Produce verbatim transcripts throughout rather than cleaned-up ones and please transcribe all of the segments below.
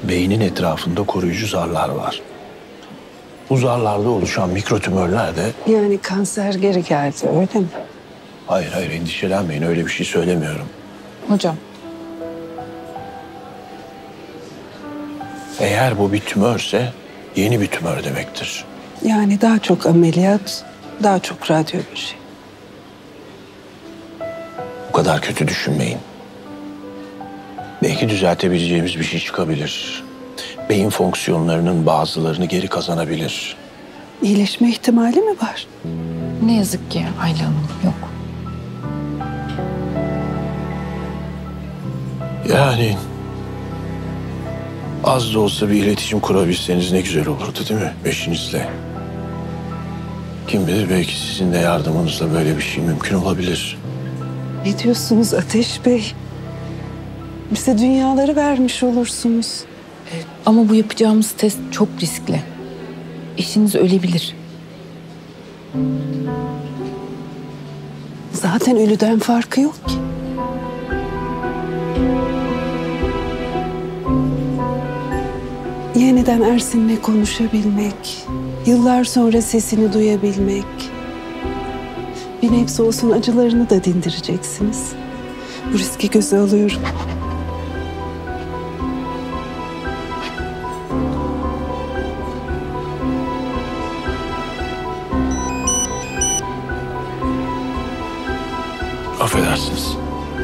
Beynin etrafında koruyucu zarlar var. Bu zarlarda oluşan mikrotümörler de... Yani kanser geri geldi, öyle mi? Hayır hayır, endişelenmeyin, öyle bir şey söylemiyorum. Hocam. Eğer bu bir tümörse yeni bir tümör demektir. Yani daha çok ameliyat, daha çok radyoloji. Bu kadar kötü düşünmeyin. Belki düzeltebileceğimiz bir şey çıkabilir. Beyin fonksiyonlarının bazılarını geri kazanabilir. İyileşme ihtimali mi var? Ne yazık ki Ayla Hanım yok. Yani az da olsa bir iletişim kurabilseniz ne güzel olurdu, değil mi eşinizle? Kim bilir, belki sizin de yardımınızla böyle bir şey mümkün olabilir. Ne diyorsunuz Ateş Bey? Bize dünyaları vermiş olursunuz. Ama bu yapacağımız test çok riskli. Eşiniz ölebilir. Zaten ölüden farkı yok ki. Yeniden Ersin'le konuşabilmek, yıllar sonra sesini duyabilmek. Bir nebze olsun acılarını da dindireceksiniz. Bu riski göze alıyorum. Affedersiniz.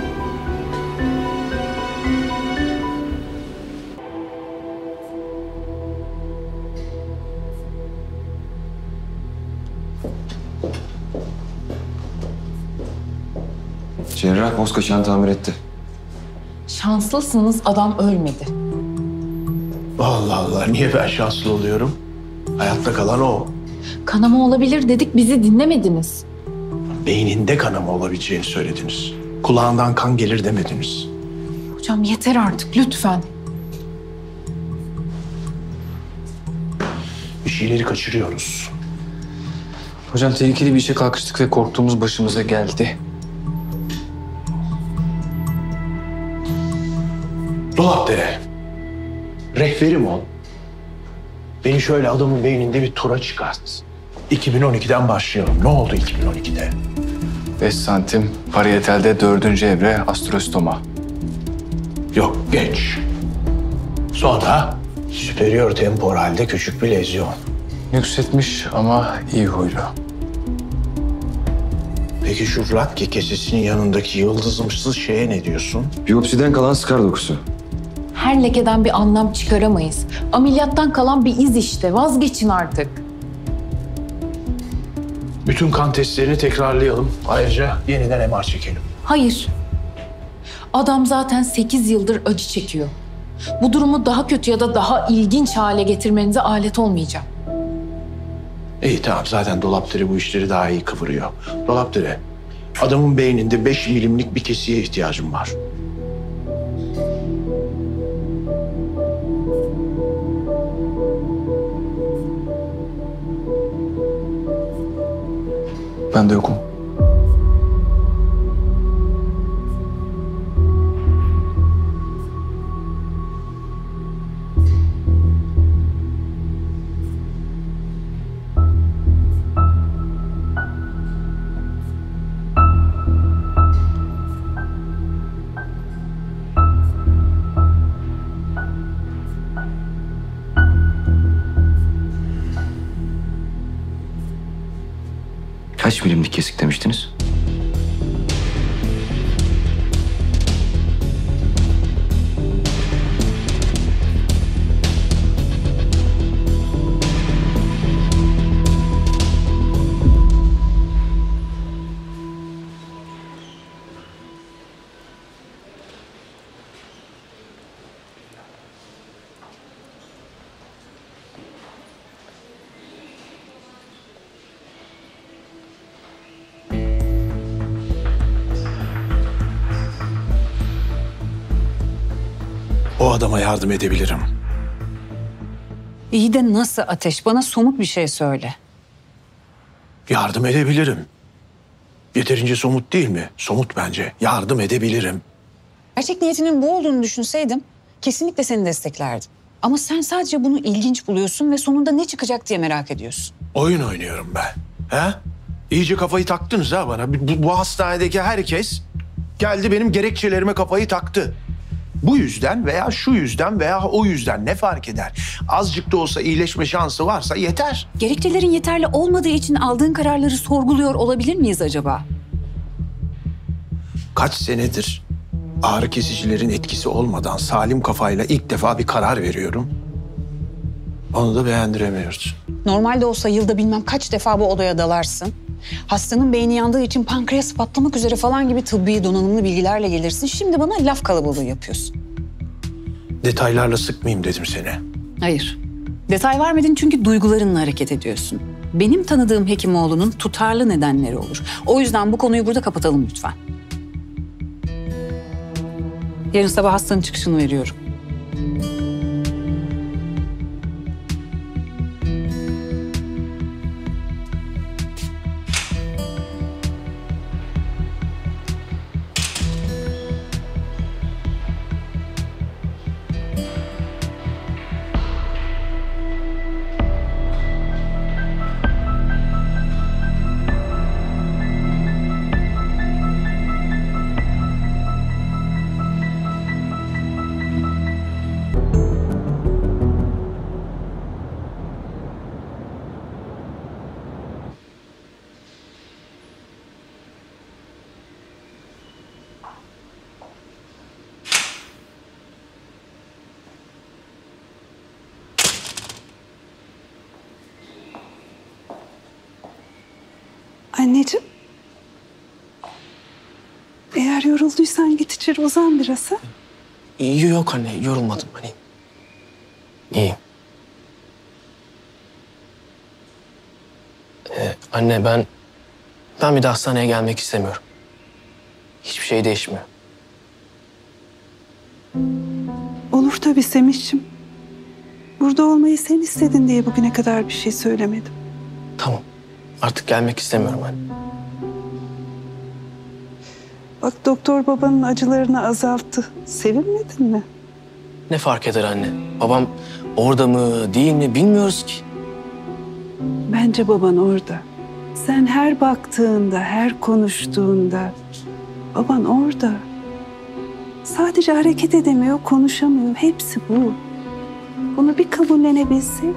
Cerrah boz kaçağını tamir etti. Şanslısınız, adam ölmedi. Allah Allah, niye ben şanslı oluyorum? Hayatta kalan o. Kanama olabilir dedik, bizi dinlemediniz. Beyninde kanama olabileceğini söylediniz. Kulağından kan gelir demediniz. Hocam yeter artık, lütfen. Bir şeyleri kaçırıyoruz. Hocam tehlikeli bir işe kalkıştık ve korktuğumuz başımıza geldi. Dolapdere. Rehberim ol. Beni şöyle adamın beyninde bir tura çıkart. iki bin on ikiden başlayalım. Ne oldu iki bin on ikide? Beş santim pariyetelde dördüncü evre astrostoma. Yok, geç. Sonra superior temporalde küçük bir lezyon. Yükseltmiş ama iyi huylu. Peki şu Radke kesesinin yanındaki yıldızımsız şeye ne diyorsun? Biyopsiden kalan skar dokusu. Her lekeden bir anlam çıkaramayız. Ameliyattan kalan bir iz işte, vazgeçin artık. Bütün kan testlerini tekrarlayalım. Ayrıca yeniden M R çekelim. Hayır. Adam zaten sekiz yıldır acı çekiyor. Bu durumu daha kötü ya da daha ilginç hale getirmenize alet olmayacağım. İyi tamam, zaten Dolapdere bu işleri daha iyi kıvırıyor. Dolapdere, adamın beyninde beş milimlik bir kesiye ihtiyacım var. Ben de yokum. Kaç milimlik kesik demiştiniz? O adama yardım edebilirim. İyi de nasıl Ateş? Bana somut bir şey söyle. Yardım edebilirim. Yeterince somut değil mi? Somut bence. Yardım edebilirim. Gerçek niyetinin bu olduğunu düşünseydim kesinlikle seni desteklerdim. Ama sen sadece bunu ilginç buluyorsun ve sonunda ne çıkacak diye merak ediyorsun. Oyun oynuyorum ben. He? İyice kafayı taktınız ha bana. Bu, bu hastanedeki herkes geldi benim gerekçelerime kafayı taktı. Bu yüzden veya şu yüzden veya o yüzden ne fark eder? Azıcık da olsa iyileşme şansı varsa yeter. Gerekçelerin yeterli olmadığı için aldığın kararları sorguluyor olabilir miyiz acaba? Kaç senedir ağrı kesicilerin etkisi olmadan salim kafayla ilk defa bir karar veriyorum. Onu da beğendiremiyoruz. Normalde olsa yılda bilmem kaç defa bu odaya dalarsın. Hastanın beyni yandığı için pankreas patlamak üzere falan gibi tıbbi donanımlı bilgilerle gelirsin. Şimdi bana laf kalabalığı yapıyorsun. Detaylarla sıkmayayım dedim seni. Hayır. Detay vermedin çünkü duygularınla hareket ediyorsun. Benim tanıdığım Hekimoğlu'nun tutarlı nedenleri olur. O yüzden bu konuyu burada kapatalım lütfen. Yarın sabah hastanın çıkışını veriyorum. Anneciğim. Eğer yorulduysan git içeri uzan biraz ha. Yok anne, yorulmadım hani. İyiyim. Ee, anne ben... Ben bir de hastaneye gelmek istemiyorum. Hiçbir şey değişmiyor. Olur tabii Semih'ciğim. Burada olmayı sen istedin diye bugüne kadar bir şey söylemedim. Tamam. Artık gelmek istemiyorum anne. Bak doktor babanın acılarını azalttı. Sevinmedin mi? Ne fark eder anne? Babam orada mı, değil mi bilmiyoruz ki. Bence baban orada. Sen her baktığında, her konuştuğunda baban orada. Sadece hareket edemiyor, konuşamıyor. Hepsi bu. Bunu bir kabullenebilsek.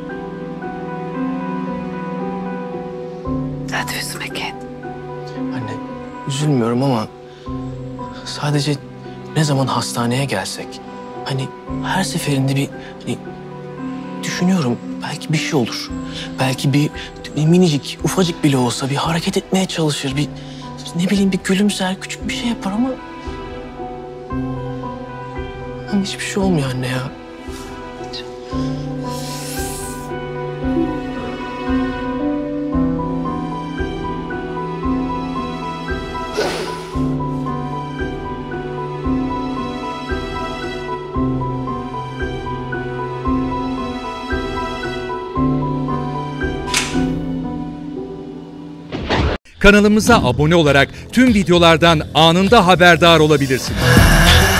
Hadi üzme kendini. Anne üzülmüyorum ama sadece ne zaman hastaneye gelsek hani her seferinde bir hani düşünüyorum belki bir şey olur. Belki bir, bir minicik ufacık bile olsa bir hareket etmeye çalışır. Bir ne bileyim bir gülümser küçük bir şey yapar ama ama hiçbir şey olmuyor anne ya. Kanalımıza abone olarak tüm videolardan anında haberdar olabilirsiniz.